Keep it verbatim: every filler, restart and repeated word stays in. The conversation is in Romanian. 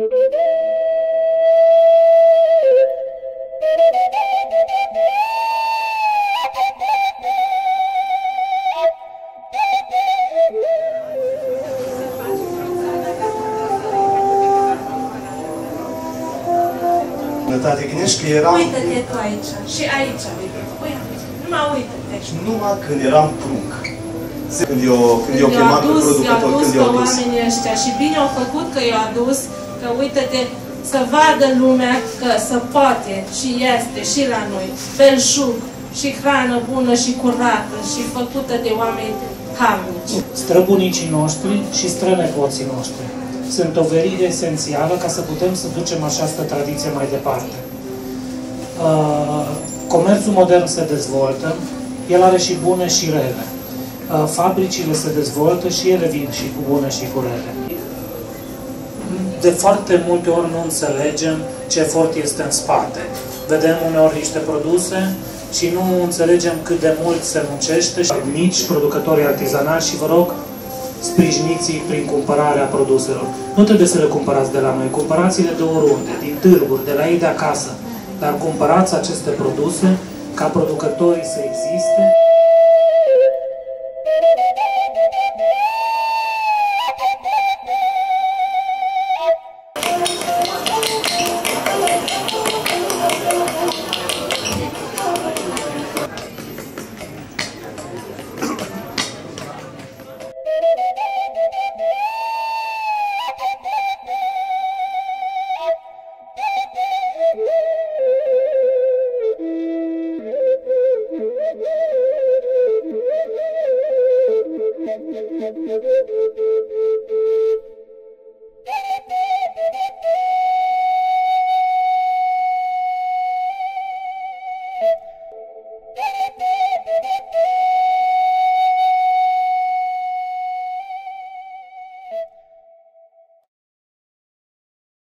Te gândești că eram... Uită-te tu aici și aici, uite, uite, numai uită-te. Numai când eram prunc. Când i-o când i-o chemat pe producător, când i-au dus. Oamenii ăștia și bine au făcut că i-au adus, că uite-te, să vadă lumea că se poate și este și la noi belșug și hrană bună și curată și făcută de oameni harnici. Străbunicii noștri și strănepoții noștri sunt o verigă esențială ca să putem să ducem această tradiție mai departe. Comerțul modern se dezvoltă, el are și bune și rele. Fabricile se dezvoltă și ele vin și cu bune și cu rele. De foarte multe ori nu înțelegem ce efort este în spate. Vedem uneori niște produse și nu înțelegem cât de mult se muncește. Mici producători artizanali și vă rog, sprijiniți-i prin cumpărarea produselor. Nu trebuie să le cumpărați de la noi, cumpărați-le de oriunde, din târguri, de la ei de acasă. Dar cumpărați aceste produse ca producătorii să existe.